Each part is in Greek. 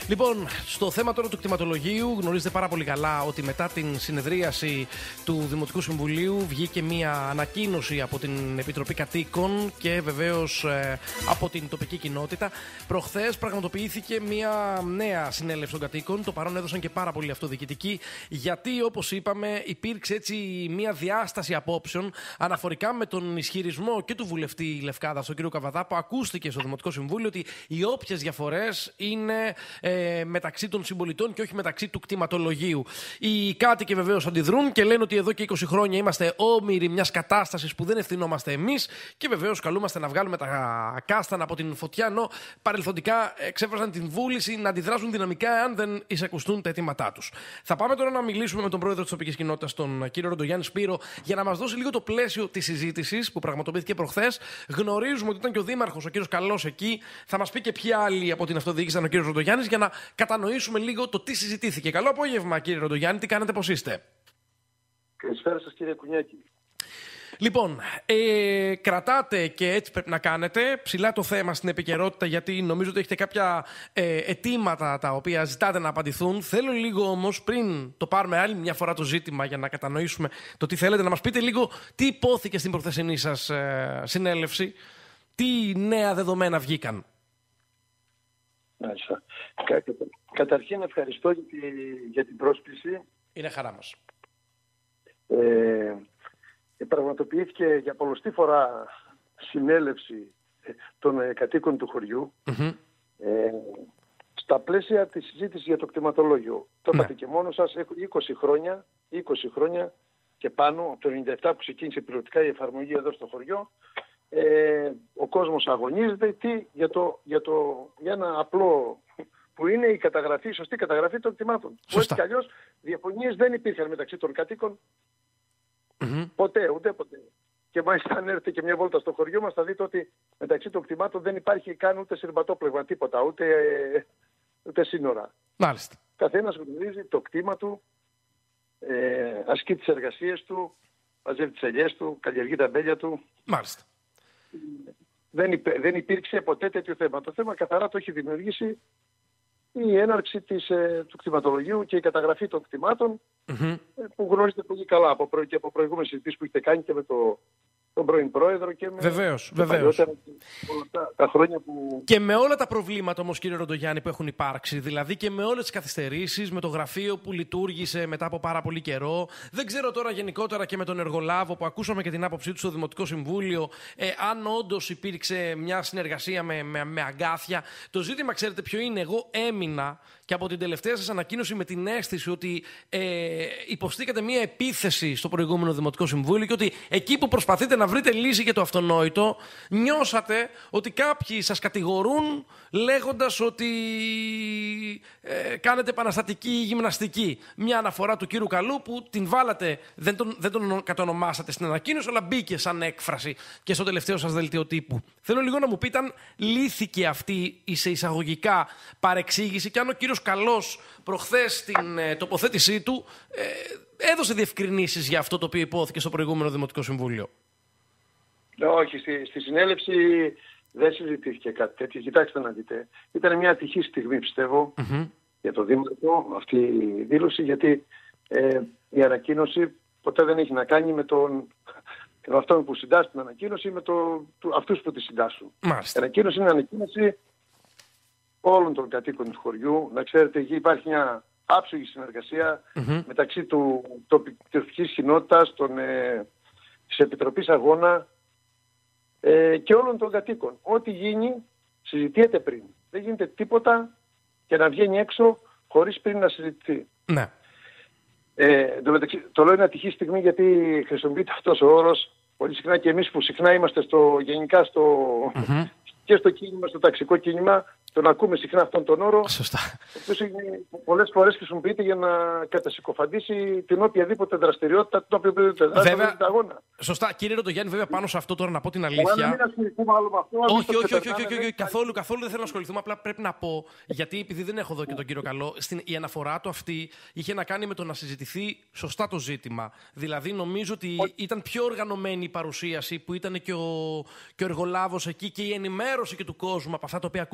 Λοιπόν, στο θέμα τώρα του κτηματολογίου, γνωρίζετε πάρα πολύ καλά ότι μετά την συνεδρίαση του Δημοτικού Συμβουλίου βγήκε μία ανακοίνωση από την Επιτροπή Κατοίκων και βεβαίως από την τοπική κοινότητα. Προχθές πραγματοποιήθηκε μία νέα συνέλευση των κατοίκων. Το παρόν έδωσαν και πάρα πολύ αυτοδιοικητικοί, γιατί όπως είπαμε, υπήρξε έτσι μία διάσταση απόψεων αναφορικά με τον ισχυρισμό και του βουλευτή Λευκάδας, τον κύριο Καβαδά, που ακούστηκε στο Δημοτικό Συμβούλιο ότι οι όποιες διαφορές είναι μεταξύ των συμπολιτών και όχι μεταξύ του κτηματολογίου. Οι κάτοικοι βεβαίως αντιδρούν και λένε ότι εδώ και 20 χρόνια είμαστε όμοιροι μιας κατάστασης που δεν ευθυνόμαστε εμείς και βεβαίως καλούμαστε να βγάλουμε τα κάστανα από την φωτιά, ενώ παρελθοντικά εξέφρασαν την βούληση να αντιδράσουν δυναμικά αν δεν εισακουστούν τα αιτήματά τους. Θα πάμε τώρα να μιλήσουμε με τον πρόεδρο της τοπικής κοινότητας, τον κύριο Ροντογιάννη Σπύρο, για να μας δώσει λίγο το πλαίσιο της συζήτησης που πραγματοποιήθηκε προχθές. Γνωρίζουμε ότι ήταν και ο δήμαρχος, ο κύριος Καλός, εκεί. Θα μας πει και ποιοι άλλοι από την αυτοδιοίκηση ήταν ο κύριος Ροντογιάννης, για να κατανοήσουμε λίγο το τι συζητήθηκε. Καλό απόγευμα, κύριε Ροντογιάννη, τι κάνετε, πώς είστε? Καλησπέρα σας, κύριε Κουνιάκη. Λοιπόν, κρατάτε και έτσι πρέπει να κάνετε ψηλά το θέμα στην επικαιρότητα, γιατί νομίζω ότι έχετε κάποια αιτήματα τα οποία ζητάτε να απαντηθούν. Θέλω λίγο όμως, πριν το πάρουμε άλλη μια φορά το ζήτημα για να κατανοήσουμε το τι θέλετε, να μας πείτε λίγο τι υπόθηκε στην προχθεσινή σας συνέλευση, τι νέα δεδομένα βγήκαν. Μάλιστα. Καταρχήν ευχαριστώ για την πρόσκληση. Είναι χαρά μας. Πραγματοποιήθηκε για πολλοστή φορά συνέλευση των κατοίκων του χωριού στα πλαίσια της συζήτησης για το κτηματολόγιο. Το είπατε και μόνο σας, 20 χρόνια και πάνω, από το 1997 που ξεκίνησε πιλωτικά η εφαρμογή εδώ στο χωριό, ο κόσμος αγωνίζεται για ένα απλό που είναι η καταγραφή, η σωστή καταγραφή των κτημάτων. Που έτσι κι αλλιώς διαφωνίες δεν υπήρχαν μεταξύ των κατοίκων ποτέ, ούτε ποτέ. Και μάλιστα αν έρθετε και μια βόλτα στο χωριό μας θα δείτε ότι μεταξύ των κτημάτων δεν υπάρχει καν ούτε συρματόπλεγμα, τίποτα, ούτε σύνορα. Μάλιστα. Καθένας γνωρίζει το κτήμα του, ασκεί τις εργασίες του, μαζεύει τις ελιές του, καλλιεργεί τα μπέλια του. Μάλιστα. Δεν υπήρξε ποτέ τέτοιο θέμα. Το θέμα καθαρά το έχει δημιουργήσει η έναρξη του κτηματολογίου και η καταγραφή των κτημάτων, που γνωρίζετε πολύ καλά από προηγούμενες συζητήσεις που έχετε κάνει και με τον πρώην πρόεδρο και με βεβαίως. Τα χρόνια που... Και με όλα τα προβλήματα όμως, κύριε Ροντογιάννη, που έχουν υπάρξει, δηλαδή και με όλες τις καθυστερήσεις, με το γραφείο που λειτουργήσε μετά από πάρα πολύ καιρό, δεν ξέρω τώρα γενικότερα και με τον εργολάβο που ακούσαμε και την άποψή του στο Δημοτικό Συμβούλιο, αν όντως υπήρξε μια συνεργασία με αγκάθια. Το ζήτημα, ξέρετε ποιο είναι? Εγώ έμεινα και από την τελευταία σας ανακοίνωση με την αίσθηση ότι υποστήκατε μια επίθεση στο προηγούμενο Δημοτικό Συμβούλιο και ότι εκεί που προσπαθείτε να βρείτε λύση για το αυτονόητο, νιώσατε ότι κάποιοι σας κατηγορούν λέγοντας ότι κάνετε επαναστατική γυμναστική. Μια αναφορά του κύριου Καλού που την βάλατε, δεν τον κατονομάσατε στην ανακοίνωση, αλλά μπήκε σαν έκφραση και στο τελευταίο σας δελτίο τύπου. Θέλω λίγο να μου πείτε αν λύθηκε αυτή η σε εισαγωγικά παρεξήγηση και αν ο κύριος Καλός προχθές στην τοποθέτησή του έδωσε διευκρινήσεις για αυτό το οποίο υπόθηκε στο προηγούμενο Δημοτικό Συμβούλιο. Όχι, στη συνέλευση δεν συζητήθηκε κάτι τέτοιο. Κοιτάξτε να δείτε. Ήταν μια ατυχή στιγμή, πιστεύω, για το Δήμαρχο αυτή η δήλωση, γιατί η ανακοίνωση ποτέ δεν έχει να κάνει με αυτόν που συντάσσει την ανακοίνωση ή με αυτούς που τη συντάσσουν. Μάλιστα. Η ανακοίνωση είναι ανακοίνωση όλων των κατοίκων του χωριού. Να ξέρετε, εκεί υπάρχει μια άψογη συνεργασία μεταξύ του τοπικής κοινότητας, της Επιτροπής Αγώνα και όλων των κατοίκων. Ό,τι γίνει συζητιέται πριν. Δεν γίνεται τίποτα και να βγαίνει έξω χωρίς πριν να συζητηθεί. Ναι. Το λέω είναι ατυχή στιγμή γιατί χρησιμοποιείται αυτός ο όρος πολύ συχνά και εμείς που συχνά είμαστε γενικά και στο κίνημα, στο ταξικό κίνημα, τον ακούμε συχνά αυτόν τον όρο. Σωστά. Ο οποίος πολλές φορές χρησιμοποιείται για να κατασυκοφαντήσει την οποιαδήποτε δραστηριότητα, την οποιαδήποτε δραστηριότητα αγώνα. Σωστά. Κύριε Ροντογιάννη, βέβαια πάνω σε αυτό τώρα να πω την αλήθεια. Μην ασχοληθούμε άλλο με αυτό. Όχι, καθόλου δεν θέλω να ασχοληθούμε. Απλά πρέπει να πω, γιατί επειδή δεν έχω εδώ και τον κύριο Καλό, η αναφορά του αυτή είχε να κάνει με το να συζητηθεί σωστά το ζήτημα. Δηλαδή, νομίζω ότι ήταν πιο οργανωμένη η παρουσίαση που ήταν και ο εργολάβος εκεί και η ενημέρωση και του κόσμου από αυτά τα οποία ακούσαμε και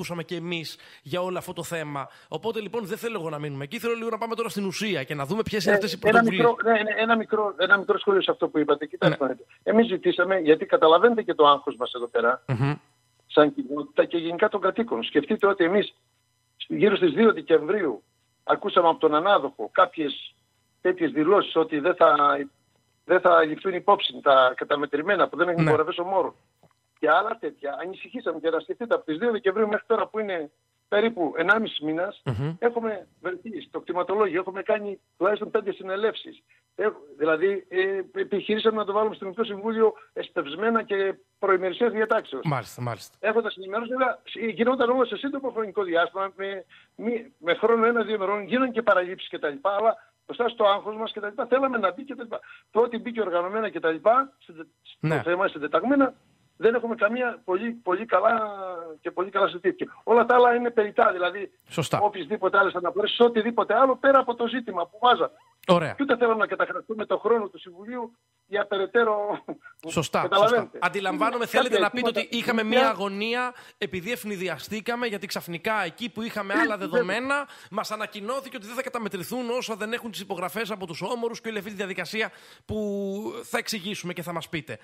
εμείς για όλο αυτό το θέμα. Οπότε λοιπόν δεν θέλω εγώ να μείνουμε εκεί. Θέλω λίγο να πάμε τώρα στην ουσία και να δούμε ποιες είναι αυτές οι πρωτοβουλίες. Ένα μικρό σχόλιο σε αυτό που είπατε. Κοιτάξτε, εμείς ζητήσαμε, γιατί καταλαβαίνετε και το άγχος μας εδώ πέρα, σαν κοινότητα και γενικά των κατοίκων. Σκεφτείτε ότι εμείς γύρω στις 2 Δεκεμβρίου ακούσαμε από τον ανάδοχο κάποιες τέτοιες δηλώσεις ότι δεν θα ληφθούν υπόψη τα καταμετρημένα που δεν έχουν υπογραφές ομόρων. Και άλλα τέτοια. Ανησυχήσαμε και να σκεφτείτε από τις 2 Δεκεμβρίου μέχρι τώρα που είναι περίπου 1,5 μήνας, έχουμε βελτιώσει το κτηματολόγιο, έχουμε κάνει τουλάχιστον 5 συνελεύσεις. Δηλαδή, επιχειρήσαμε να το βάλουμε στο Δημοτικό Συμβούλιο εσπευσμένα και προημερησίας διατάξεως. Μάλιστα. Έχοντας ενημέρωση, γινόταν όμως σε σύντομο χρονικό διάστημα, με χρόνο 1-2 ημερών, γίνανε και παραλήψεις κτλ. Αλλά μπροστά στο άγχος μας κτλ. Θέλαμε να μπει κτλ. Το ότι μπήκε οργανωμένα κτλ. Στο θέμα συντεταγμένα, δεν έχουμε καμία πολύ καλά συζήτηση. Όλα τα άλλα είναι περιττά, δηλαδή οποιασδήποτε άλλες αναφορές, οτιδήποτε άλλο πέρα από το ζήτημα που βάζαμε. Ωραία. Και ούτε θέλαμε να καταχραστούμε το χρόνο του Συμβουλίου για περαιτέρω. Σωστά. Αντιλαμβάνομαι, θέλετε να πείτε ότι είχαμε μια αγωνία επειδή ευνηδιαστήκαμε, γιατί ξαφνικά εκεί που είχαμε άλλα δεδομένα, μας ανακοινώθηκε ότι δεν θα καταμετρηθούν όσο δεν έχουν τις υπογραφές από τους όμορους και όλη αυτή τη διαδικασία που θα εξηγήσουμε και θα μας πείτε.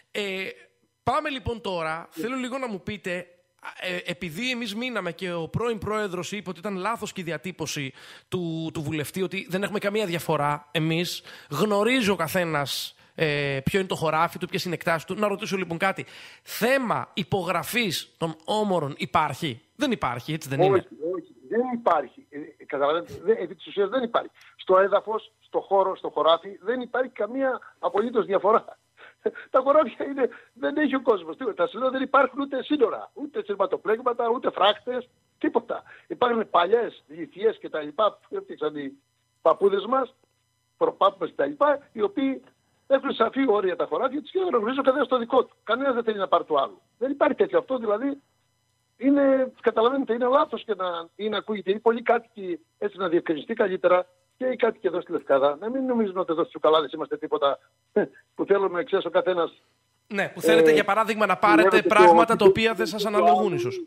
Πάμε λοιπόν τώρα, θέλω λίγο να μου πείτε, επειδή εμείς μείναμε και ο πρώην πρόεδρος είπε ότι ήταν λάθος και η διατύπωση του βουλευτή, ότι δεν έχουμε καμία διαφορά εμείς, γνωρίζει ο καθένας ποιο είναι το χωράφι του, ποιες είναι οι εκτάσεις του. Να ρωτήσω λοιπόν κάτι, θέμα υπογραφής των όμορων υπάρχει? Δεν υπάρχει, έτσι δεν είναι? Όχι, δεν υπάρχει. Καταλαβαίνετε, επί της ουσίας δεν υπάρχει. Στο έδαφος, στο χώρο, στο χωράφι δεν υπάρχει καμία απολύτως διαφορά. Τα χωράφια δεν έχει ο κόσμος. Τα σύνορα δεν υπάρχουν ούτε σύνορα, ούτε σειρματοπλέγματα, ούτε φράκτες, τίποτα. Υπάρχουν παλιές λιθιές και τα λοιπά που έφτιαξαν οι παππούδες μας, προπάπους τα λοιπά, οι οποίοι έχουν σαφή όρια τα χωράφια τους και δεν γνωρίζουν κανένα το δικό του. Κανένας δεν θέλει να πάρει το άλλο. Δεν υπάρχει τέτοιο. Αυτό δηλαδή καταλαβαίνετε, είναι λάθος και να ακούγεται. Είναι πολλοί κάτοικοι, έτσι να διευκρινιστεί καλύτερα. Και οι κάτοικοι εδώ στη Λευκάδα, να μην νομίζουν ότι εδώ στους Τσουκαλάδες είμαστε τίποτα που θέλουμε, ξέρεις, ο καθένας. Ναι, που θέλετε για παράδειγμα να πάρετε πράγματα τα οποία δεν σας αναλογούν ίσως.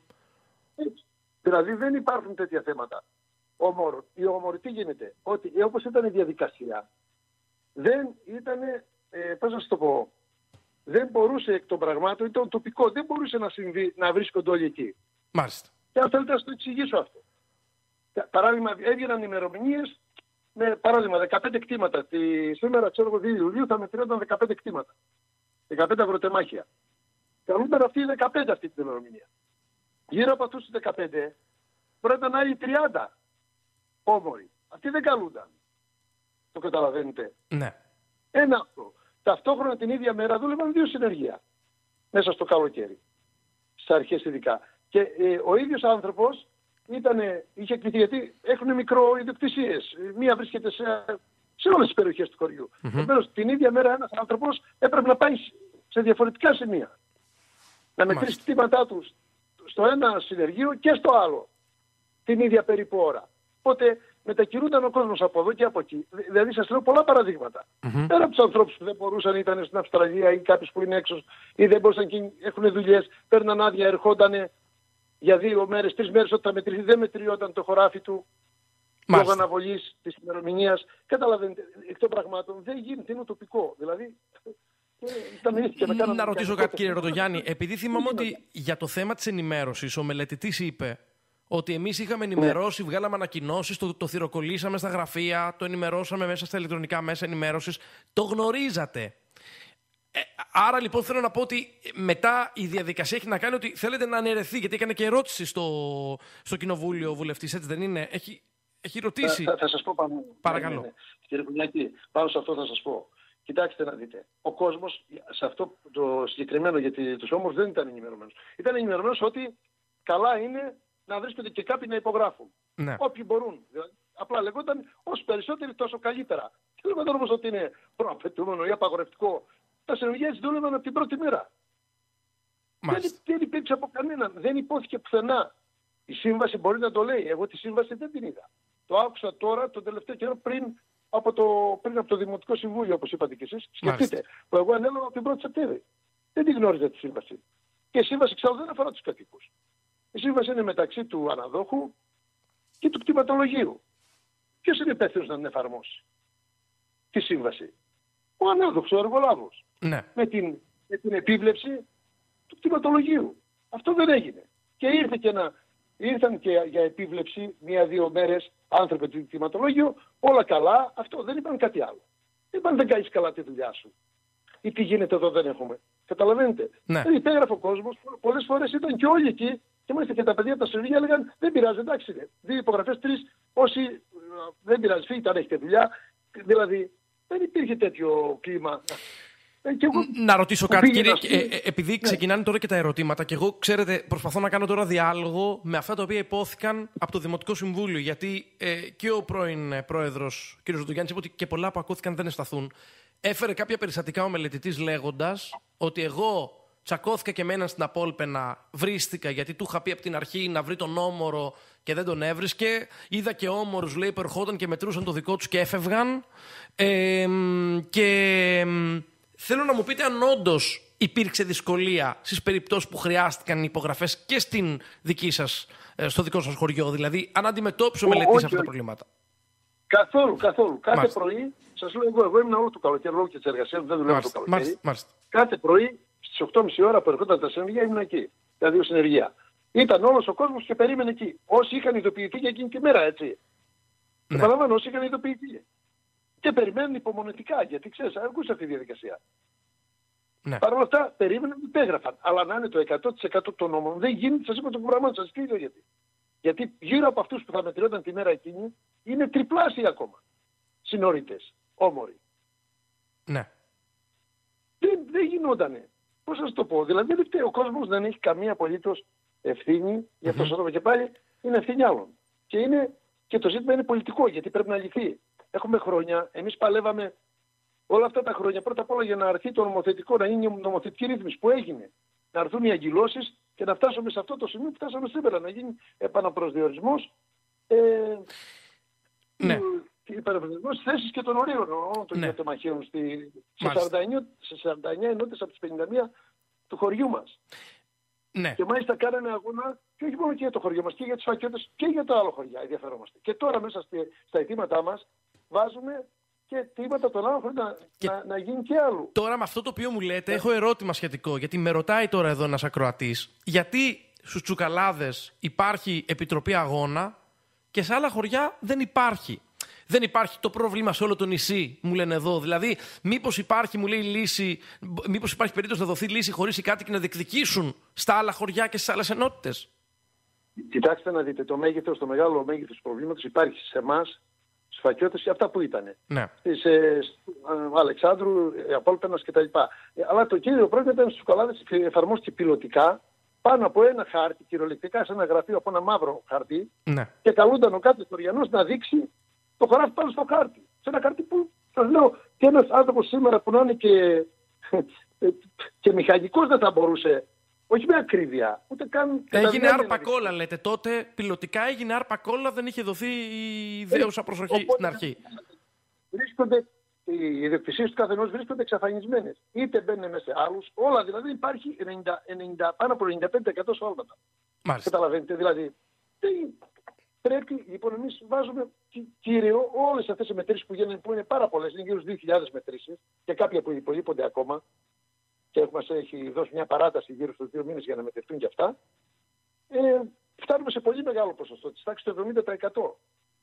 Δηλαδή δεν υπάρχουν τέτοια θέματα. Η όμορφη τι γίνεται? Ότι όπως ήταν η διαδικασία, δεν ήταν, πώς να σου το πω, δεν μπορούσε εκ των πραγμάτων, ήταν τοπικό, δεν μπορούσε να συμβεί, να βρίσκονται όλοι εκεί. Μάλιστα. Και αν θέλετε να σου το εξηγήσω αυτό. Παράδειγμα, έβγαιναν ημερομηνίες με παράδειγμα 15 κτήματα. Σήμερα, ξέρω εγώ, 2 Ιουλίου θα μετριόταν 15 κτήματα. 15 αγροτεμάχια. Καλούνταν αυτοί οι 15 αυτή την ημερομηνία. Γύρω από αυτούς τους 15 πρέπει να είναι άλλοι 30 όμοροι. Αυτοί δεν καλούνταν. Το καταλαβαίνετε? Ναι. Ένα αυτό. Ταυτόχρονα την ίδια μέρα δούλευαν 2 συνεργεία. Μέσα στο καλοκαίρι. Στις αρχές ειδικά. Και ο ίδιος άνθρωπος είχε κληθεί, γιατί έχουν μικροϊδιοκτησίες. Μία βρίσκεται σε όλες τις περιοχές του χωριού. Επομένως, την ίδια μέρα ένας άνθρωπος έπρεπε να πάει σε διαφορετικά σημεία. Να μετρήσει κτήματά του στο ένα συνεργείο και στο άλλο. Την ίδια περίπου ώρα. Οπότε μετακινούνταν ο κόσμος από εδώ και από εκεί. Δηλαδή σας λέω πολλά παραδείγματα. Πέρα από τους ανθρώπους που δεν μπορούσαν, ήταν στην Αυστραλία ή κάποιους που είναι έξω ή δεν μπορούσαν και έχουν δουλειές, παίρναν άδεια, ερχόντανε για 2 μέρες, 3 μέρες όταν μετρηθεί, δεν μετριόταν το χωράφι του λόγω αναβολής της ημερομηνίας. Καταλαβαίνετε, εκ των πραγμάτων δεν γίνεται, είναι τοπικό. Δηλαδή, να ρωτήσω κάτι, κύριε Ρωτογιάννη, επειδή θυμάμαι ότι για το θέμα της ενημέρωσης ο μελετητής είπε ότι εμείς είχαμε ενημερώσει, βγάλαμε ανακοινώσεις, το θυροκολλήσαμε στα γραφεία, το ενημερώσαμε μέσα στα ηλεκτρονικά μέσα ενημέρωσης. Το γνωρίζατε. Άρα λοιπόν θέλω να πω ότι μετά η διαδικασία έχει να κάνει ότι θέλετε να αναιρεθεί, γιατί έκανε και ερώτηση στο Κοινοβούλιο ο βουλευτής, έτσι δεν είναι? Έχει ρωτήσει. Θα σας πω πάνω. Παρακαλώ. Ναι. Κύριε Κουνιάκη, πάνω σε αυτό θα σας πω. Κοιτάξτε να δείτε. Ο κόσμος σε αυτό το συγκεκριμένο, γιατί τους όμορφους δεν ήταν ενημερωμένος. Ήταν ενημερωμένος ότι καλά είναι να βρίσκονται και κάποιοι να υπογράφουν. Ναι. Όποιοι μπορούν. Δηλαδή, απλά λεγόταν όσο περισσότεροι τόσο καλύτερα. Και λέμε τώρα όμως ότι είναι προαπαιτούμενο ή απαγορευτικό. Τα συνεργεία δούλευαν από την πρώτη μέρα. Δεν υπήρξε από κανέναν. Δεν υπόθηκε πουθενά. Η σύμβαση μπορεί να το λέει. Εγώ τη σύμβαση δεν την είδα. Το άκουσα τώρα τον τελευταίο καιρό πριν από το Δημοτικό Συμβούλιο, όπως είπατε κι εσείς. Σκεφτείτε, που εγώ ανέλαβα από την 1η Σεπτέμβρη. Δεν τη γνώριζα τη σύμβαση. Και η σύμβαση εξάλλου δεν αφορά τους κατοίκους. Η σύμβαση είναι μεταξύ του αναδόχου και του κτηματολογίου. Ποιος είναι υπεύθυνος να την εφαρμόσει τη σύμβαση? Ο ανάδοχος, ο εργολάβος. Ναι. Με την επίβλεψη του κτηματολογίου. Αυτό δεν έγινε. Και ήρθαν και για επίβλεψη 1-2 μέρες άνθρωποι του κτηματολογίου, όλα καλά, αυτό δεν είπαν κάτι άλλο. Δεν είπαν δεν κάνεις καλά τη δουλειά σου. Ή τι γίνεται εδώ δεν έχουμε. Καταλαβαίνετε. Ναι. Δεν υπέγραφε ο κόσμος, πολλές φορές ήταν και όλοι εκεί και μάλιστα και τα παιδιά από τα συνεργεία έλεγαν δεν πειράζει, εντάξει είναι. 2 υπογραφές, 3, όσοι δεν πειράζει, φύγετε αν έχετε δουλειά. Δηλαδή δεν υπήρχε τέτοιο κλίμα. Να ρωτήσω κάτι, κύριε, επειδή ξεκινάνε τώρα και τα ερωτήματα και εγώ, ξέρετε, προσπαθώ να κάνω τώρα διάλογο με αυτά τα οποία υπόθηκαν από το Δημοτικό Συμβούλιο, γιατί και ο πρώην πρόεδρος, κ. Ζωτογιάννης, είπε ότι και πολλά που ακούθηκαν δεν ευσταθούν. Έφερε κάποια περιστατικά ο μελετητής λέγοντας ότι εγώ τσακώθηκα και με έναν στην Απόλπαινα, βρίστηκα γιατί του είχα πει από την αρχή να βρει τον όμορο και δεν τον έβρισκε. Είδα και όμορους, λέει, που ερχόταν και μετρούσαν το δικό τους και έφευγαν. Θέλω να μου πείτε αν όντως υπήρξε δυσκολία στις περιπτώσεις που χρειάστηκαν οι υπογραφές και στο δικό σας χωριό. Δηλαδή, αν αντιμετώπισε ο μελετής αυτά τα προβλήματα. Καθόλου. Κάθε πρωί, σας λέω εγώ ήμουν όλο το καλοκαίρι, λόγω και της εργασίας, δεν δουλεύω το καλοκαίρι. Κάθε πρωί στις 8.30 ώρα που ερχόταν τα συνεργεία ήμουν εκεί. Τα 2 συνεργεία. Ήταν όλος ο κόσμος και περίμενε εκεί. Όσοι είχαν ειδοποιηθεί για εκείνη τη μέρα, έτσι. Ναι. Επαναλαμβάνω, όσοι είχαν ειδοποιηθεί. Και περιμένουν υπομονετικά, γιατί ξέρεις, ακούσα αυτή τη διαδικασία. Ναι. Παρ' όλα αυτά, περίμεναν, υπέγραφαν. Αλλά να είναι το 100% των νόμων δεν γίνεται, σας είπα το πράγμα, σας πει γιατί. Γιατί γύρω από αυτούς που θα μετριόταν τη μέρα εκείνη είναι τριπλάσιοι ακόμα. Συνόρητες, όμοροι. Ναι. Δεν γινότανε. Πώς σας το πω, δηλαδή δεν φταίει ο κόσμος, δεν έχει καμία απολύτως ευθύνη, γι' αυτό σας το και πάλι, είναι ευθύνη άλλων. Και το ζήτημα είναι πολιτικό, γιατί πρέπει να λυθεί. Έχουμε χρόνια, εμείς παλεύαμε όλα αυτά τα χρόνια, πρώτα απ' όλα για να αρθεί το νομοθετικό, να είναι η νομοθετική ρύθμιση που έγινε. Να έρθουν οι αγκυλώσεις και να φτάσουμε σε αυτό το σημείο που φτάσαμε σήμερα, να γίνει επαναπροσδιορισμός υπερευνητικός στις θέσεις και των ορίων των γεωτεμαχίων σε 49 ενότητες από τις 51 του χωριού μας. Ναι. Και μάλιστα κάνανε αγώνα και όχι μόνο και για το χωριό μας, και για τους φακιώτες και για τα άλλα χωριά ενδιαφερόμαστε. Και τώρα μέσα στα αιτήματά μας βάζουμε και αιτήματα των άλλων χωρίς να γίνει και άλλου. Τώρα με αυτό το οποίο μου λέτε έχω ερώτημα σχετικό, γιατί με ρωτάει τώρα εδώ ένας ακροατής, γιατί στους Τσουκαλάδες υπάρχει επιτροπή αγώνα και σε άλλα χωριά δεν υπάρχει. Δεν υπάρχει το πρόβλημα σε όλο το νησί, μου λένε εδώ. Δηλαδή, μήπως υπάρχει, μου λέει, λύση, μήπως υπάρχει περίπτωση να δοθεί λύση χωρίς οι κάτοικοι να διεκδικήσουν στα άλλα χωριά και στις άλλες ενότητες. Κοιτάξτε να δείτε, το μεγάλο μέγεθος του προβλήματος υπάρχει σε εμάς, στους φακιώτες, αυτά που ήταν. Ναι. Αλεξάνδρου, Απόλπαινας κτλ. Αλλά το κύριο πρόβλημα ήταν στους Τσουκαλάδες, εφαρμόστηκε πιλωτικά πάνω από ένα χάρτη, κυριολεκτικά σε ένα γραφείο από ένα μαύρο χαρτί, και καλούνταν ο κάθε χωριανός να δείξει το χωράφι πάνω στο χάρτη. Σε ένα χάρτη που, σας λέω, και ένας άνθρωπος σήμερα που να είναι και μηχανικός δεν θα μπορούσε, όχι με ακρίβεια, ούτε καν... Έγινε άρπα-κόλλα, λέτε. Τότε πιλωτικά έγινε άρπα-κόλλα, δεν είχε δοθεί η ιδέουσα προσοχή στην αρχή. Βρίσκονται, οι ιδιοκτησίες του καθενός βρίσκονται εξαφανισμένες. Είτε μπαίνουν μέσα σε άλλους, όλα δηλαδή υπάρχει πάνω από 95% σφάλματα. Καταλαβαίνετε, δηλαδή... Πρέπει, λοιπόν, εμείς βάζουμε κύριο όλες αυτές οι μετρήσεις που γίνονται, που είναι πάρα πολλές, είναι γύρω στους 2.000 μετρήσεις και κάποια που υπολείπονται ακόμα και μας έχει δώσει μια παράταση γύρω στους 2 μήνες για να μετρηθούν και αυτά. Φτάνουμε σε πολύ μεγάλο ποσοστό, της τάξης του 70%.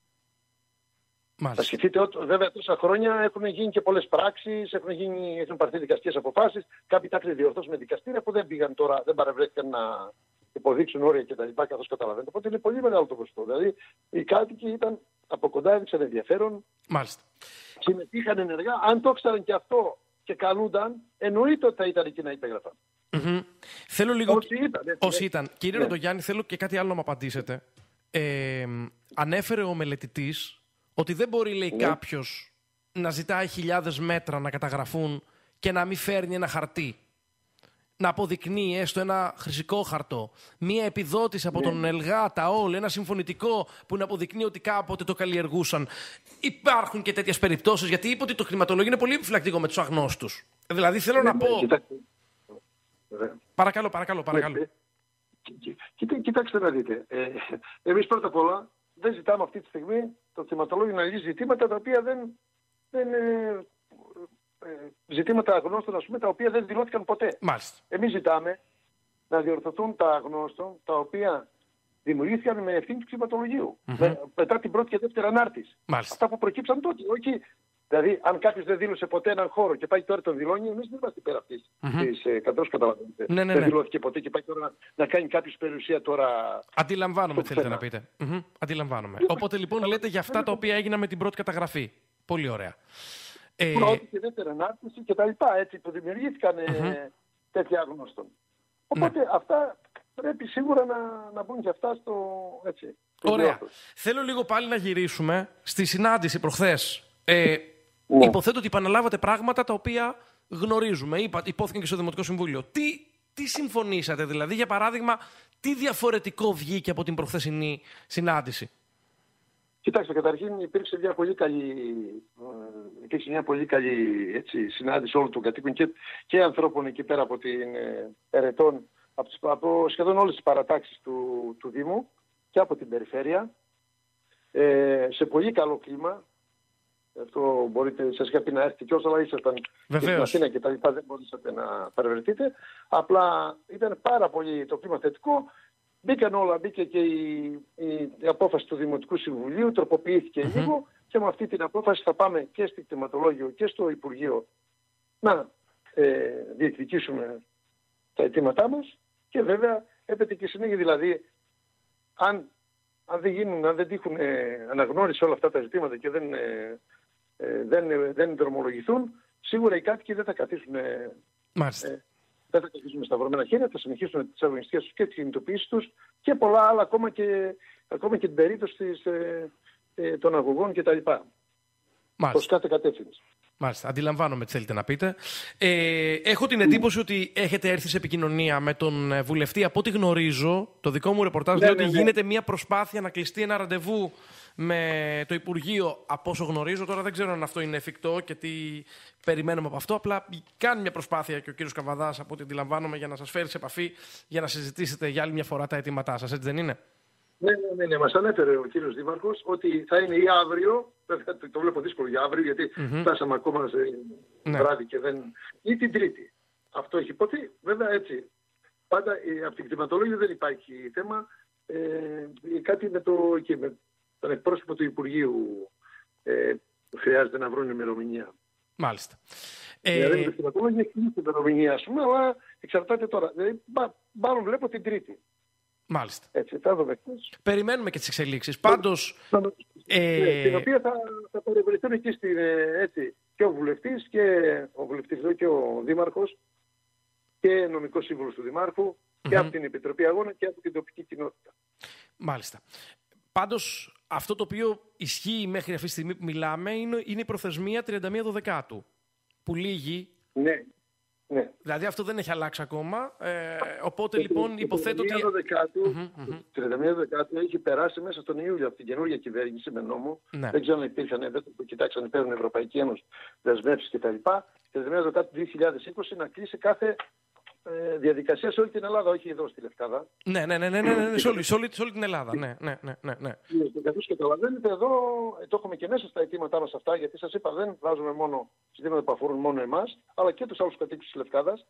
Θα σκεφτείτε ότι βέβαια τόσα χρόνια έχουν γίνει και πολλές πράξεις, έχουν πάρθει δικαστικές αποφάσεις, κάποιοι τάξεις διορθώσεις με δικαστήρια που δεν πήγαν τώρα, δεν παρευρέθηκαν να υποδείξουν όρια κτλ. Καθώς καταλαβαίνετε. Οπότε είναι πολύ μεγάλο το ποσοστό. Δηλαδή οι κάτοικοι ήταν από κοντά, έδειξαν ενδιαφέρον. Μάλιστα. Συμμετείχαν ενεργά. Αν το ήξεραν και αυτό και καλούνταν, εννοείται ότι θα ήταν εκεί να υπέγραφαν. Θέλω λίγο. Όσοι ήταν. Κύριε Ροντογιάννη, θέλω και κάτι άλλο να μου απαντήσετε. Ανέφερε ο μελετητής ότι δεν μπορεί, λέει, κάποιος να ζητάει χιλιάδες μέτρα να καταγραφούν και να μην φέρνει ένα χαρτί. Να αποδεικνύει έστω ένα χρυσικό χαρτό, μία επιδότηση από τον ΕΛΓΑ, τα όλα, ένα συμφωνητικό που να αποδεικνύει ότι κάποτε το καλλιεργούσαν. Υπάρχουν και τέτοιες περιπτώσεις, γιατί είπε ότι το κτηματολόγιο είναι πολύ επιφυλακτικό με τους αγνώστους. Δηλαδή θέλω να πω... Κοιτάξτε. Παρακαλώ. Κοιτάξτε να δείτε. Εμείς πρώτα απ' όλα δεν ζητάμε αυτή τη στιγμή το κτηματολόγιο να λύσει ζητήματα τα οποία ζητήματα αγνώστων, ας πούμε, τα οποία δεν δηλώθηκαν ποτέ. Μάλιστα. Εμείς ζητάμε να διορθωθούν τα αγνώστων τα οποία δημιουργήθηκαν με ευθύνη του κτηματολογίου. Μετά την πρώτη και δεύτερη ανάρτηση. Μάλιστα. Αυτά που προκύψαν τότε. Όχι. Δηλαδή, αν κάποιος δεν δήλωσε ποτέ έναν χώρο και πάει τώρα τον δηλώνει, εμείς δεν είμαστε πέρα αυτής της κατάστασης, καταλαβαίνετε. Δεν δηλώθηκε ποτέ και πάει τώρα να κάνει κάποιος περιουσία τώρα. Αντιλαμβάνομαι τι θέλετε να πείτε. Αντιλαμβάνομαι. Οπότε λοιπόν λέτε για αυτά τα οποία έγιναν με την πρώτη καταγραφή. Πολύ ωραία. Πρώτη και δεύτερη ανάρτηση και τα λοιπά, έτσι, που δημιουργήθηκαν τέτοια άγνωστον. Οπότε αυτά πρέπει σίγουρα να μπουν και αυτά στο έτσι. Ωραία. Θέλω λίγο πάλι να γυρίσουμε στη συνάντηση προχθές. Υποθέτω ότι επαναλάβατε πράγματα τα οποία γνωρίζουμε. Υπόθηκαν και στο Δημοτικό Συμβούλιο. Τι συμφωνήσατε, δηλαδή, για παράδειγμα, τι διαφορετικό βγήκε από την προχθεσινή συνάντηση? Κοιτάξτε, καταρχήν υπήρξε μια πολύ καλή έτσι, συνάντηση όλων των κατοίκων και ανθρώπων εκεί πέρα από την Ερετών, από σχεδόν όλες τις παρατάξεις του Δήμου και από την περιφέρεια, σε πολύ καλό κλίμα. Αυτό μπορείτε, σας είχα πει να έρθετε κιόλας, αλλά ήσασταν στην Αθήνα και τα λοιπά, δεν μπορούσατε να παρευρεθείτε. Απλά ήταν πάρα πολύ το κλίμα θετικό. Μπήκαν όλα, μπήκε και η απόφαση του Δημοτικού Συμβουλίου, τροποποιήθηκε λίγο και με αυτή την απόφαση θα πάμε και στο κτηματολόγιο και στο Υπουργείο να διεκδικήσουμε τα αιτήματά μας και βέβαια έπεται και συνέχεια. Δηλαδή, αν δεν τύχουν αναγνώριση όλα αυτά τα ζητήματα και δεν δρομολογηθούν, σίγουρα οι κάτοικοι δεν θα καθίσουν. Δεν θα καθίσουν με σταυρωμένα χέρια, θα συνεχίσουν τις αγωνιστικές τους και τις κινητοποιήσεις τους και πολλά άλλα, ακόμα και την περίπτωση των αγωγών κτλ. Προς κάθε κατεύθυνση. Μάλιστα, αντιλαμβάνομαι τι θέλετε να πείτε. Έχω την εντύπωση ότι έχετε έρθει σε επικοινωνία με τον βουλευτή. Από ό,τι γνωρίζω, το δικό μου ρεπορτάζ λέει ότι γίνεται μια προσπάθεια να κλειστεί ένα ραντεβού με το Υπουργείο. Από όσο γνωρίζω, τώρα δεν ξέρω αν αυτό είναι εφικτό και τι περιμένουμε από αυτό. Απλά κάνει μια προσπάθεια και ο κύριος Καβαδάς, από ό,τι αντιλαμβάνομαι, για να σας φέρει σε επαφή για να συζητήσετε για άλλη μια φορά τα αιτήματά σας. Έτσι δεν είναι? Ναι. Μας ανέφερε ο κύριος Δήμαρχος ότι θα είναι ή αύριο, το βλέπω δύσκολο για αύριο γιατί φτάσαμε ακόμα σε βράδυ και δεν... ή την Τρίτη. Αυτό έχει υποθεί. Βέβαια έτσι. Πάντα από την κτηματολόγια δεν υπάρχει θέμα. Κάτι με τον εκπρόσωπο του Υπουργείου χρειάζεται να βρουν ημερομηνία. Μάλιστα. Δηλαδή το κτηματολόγιο έχει την ημερομηνία, ας πούμε, αλλά εξαρτάται τώρα. Δηλαδή, μάλλον βλέπω την Τρίτη. Μάλιστα. Έτσι, θα δούμε. Περιμένουμε και τις εξελίξεις. Πάντως... Στην οποία θα παρευρεθούν εκεί και ο βουλευτής και ο Δήμαρχος και νομικός σύμβουλος του Δημάρχου και από την Επιτροπή Αγώνα και από την τοπική κοινότητα. Μάλιστα. Πάντως αυτό το οποίο ισχύει μέχρι αυτή τη στιγμή που μιλάμε είναι η προθεσμία 31/12 που λύγει. Ναι. Δηλαδή αυτό δεν έχει αλλάξει ακόμα. Οπότε λοιπόν υποθέτω ότι... 31/12 έχει περάσει μέσα στον Ιούλιο από την καινούργια κυβέρνηση με νόμο. Ναι. Δεν ξέρω αν υπήρχαν, δεν το κοιτάξαν, υπέρουν Ευρωπαϊκή Ένωση δεσμεύσεις κτλ. 31/12 του 2020 να κλείσει κάθε διαδικασία σε όλη την Ελλάδα, όχι εδώ στη Λευκάδα. Ναι, σε όλη την Ελλάδα. Ναι. Καθώς καταλαβαίνετε, εδώ το έχουμε και μέσα στα αιτήματά μας αυτά, γιατί σας είπα δεν βάζουμε μόνο ζητήματα που αφορούν μόνο εμάς, αλλά και τους άλλους κατοίκους της Λευκάδας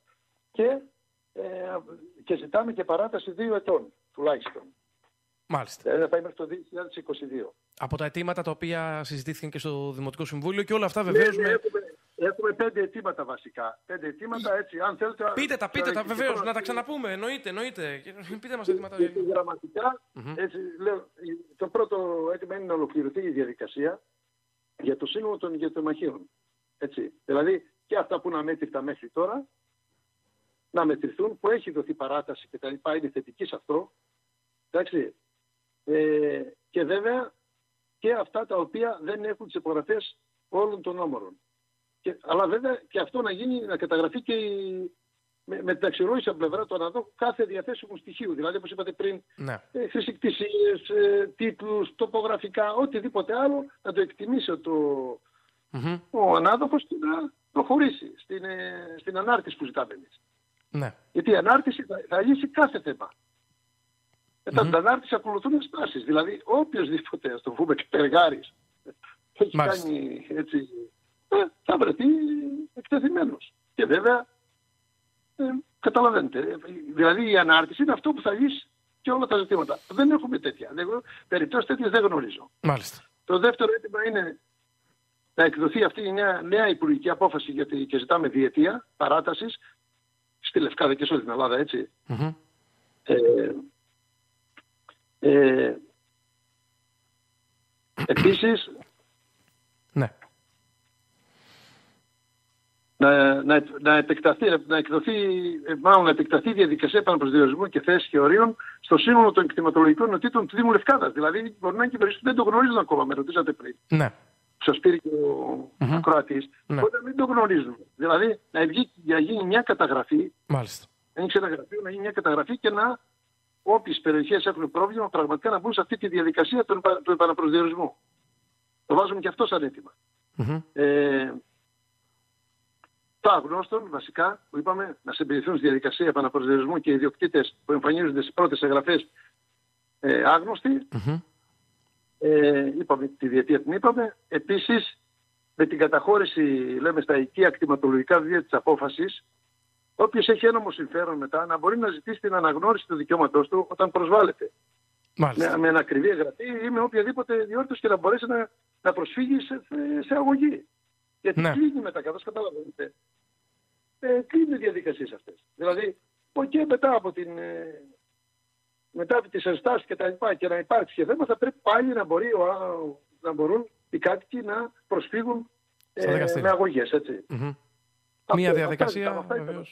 και ζητάμε και παράταση 2 ετών τουλάχιστον. Μάλιστα. Δηλαδή να πάει μέχρι το 2022. Από τα αιτήματα τα οποία συζητήθηκαν και στο Δημοτικό Συμβούλιο και όλα αυτά βεβαίως... Έχουμε 5 αιτήματα βασικά. 5 αιτήματα έτσι, αν θέλετε... Πείτε τα βεβαίως, να τα ξαναπούμε, εννοείται. Πείτε μας αιτήματα. Γραμματικά, έτσι λέω, το πρώτο αίτημα είναι να ολοκληρωθεί η διαδικασία για το σύνολο των υγειοτεμαχίων. Έτσι. Δηλαδή και αυτά που είναι αμέτρητα μέχρι τώρα, να μετρηθούν, που έχει δοθεί παράταση και τα λοιπά, είναι θετική σε αυτό. Εντάξει. Και βέβαια και αυτά τα οποία δεν έχουν τις υπογραφές όλων των όμορων. Αλλά βέβαια και αυτό να γίνει, να καταγραφεί και με την αξιολόγηση από πλευρά του αναδόχου κάθε διαθέσιμου στοιχείου. Δηλαδή, όπως είπατε πριν, χρησικτησίες, τίτλους, τοπογραφικά, οτιδήποτε άλλο, να το εκτιμήσει ο ανάδοχος και να προχωρήσει στην ανάρτηση που ζητάμε εμείς. Ναι. Γιατί η ανάρτηση θα λύσει κάθε θέμα. Μετά την ανάρτηση ακολουθούν στάσεις. Δηλαδή, οποιοσδήποτε, ας το πούμε, περγάρης, έχει κάνει έτσι, θα βρεθεί εκτεθειμένος. Και βέβαια, καταλαβαίνετε, δηλαδή η ανάρτηση είναι αυτό που θα λύσει και όλα τα ζητήματα. Δεν έχουμε τέτοια. Περιπτώσεις τέτοιες δεν γνωρίζω. Μάλιστα. Το δεύτερο αίτημα είναι να εκδοθεί αυτή η νέα υπουργική απόφαση και ζητάμε διετία παράτασης στη Λευκάδα και σε όλη την Ελλάδα, έτσι. Επίσης, ναι. να επεκταθεί η διαδικασία επαναπροσδιορισμού και θέσης και ορίων στο σύνολο των κτηματολογικών ενωτήτων του Δήμου Λευκάδας. Δηλαδή, μπορεί να είναι και περισσότερο, δεν το γνωρίζουν ακόμα, με ρωτήσατε πριν. Ναι. Σας πήρε και ο ακροατής. Οπότε μην το γνωρίζουν. Δηλαδή, να γίνει μια καταγραφή. Μάλιστα. Ανοίξει ένα γραφείο, να γίνει μια καταγραφή και όποιες περιοχές έχουν πρόβλημα, πραγματικά να μπουν σε αυτή τη διαδικασία του επαναπροσδιορισμού. Το βάζουμε και αυτό σαν αίτημα. Το αγνώστων, βασικά, που είπαμε, να συμπεριληφθούν στη διαδικασία επαναπροσδιορισμού και οι ιδιοκτήτες που εμφανίζονται στις πρώτες εγγραφές άγνωστοι. Είπαμε, τη διετία την είπαμε. Επίσης, με την καταχώρηση, λέμε, στα οικεία κτηματολογικά βιβλία της απόφασης, όποιος έχει ένομο συμφέρον μετά να μπορεί να ζητήσει την αναγνώριση του δικαιώματός του όταν προσβάλλεται. Με ένα ακριβή εγγραφή ή με οποιαδήποτε διόρθωση και να μπορέσει να προσφύγει σε αγωγή. Γιατί κλείνει μετά, καθώς καταλαβαίνετε. Κλείνουν οι διαδικασίες αυτές. Δηλαδή, και μετά από τις ενστάσεις και τα λοιπά και να υπάρξει και θέμα, θα πρέπει πάλι να μπορούν οι κάτοικοι να προσφύγουν με αγωγές, έτσι. Μία διαδικασία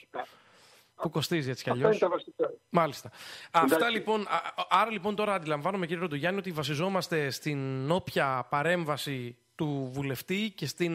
που κοστίζει έτσι κι αλλιώς. Μάλιστα. Αυτά λοιπόν, άρα λοιπόν τώρα αντιλαμβάνομαι, κύριε Ροντογιάννη, ότι βασιζόμαστε στην όποια παρέμβαση του βουλευτή και στην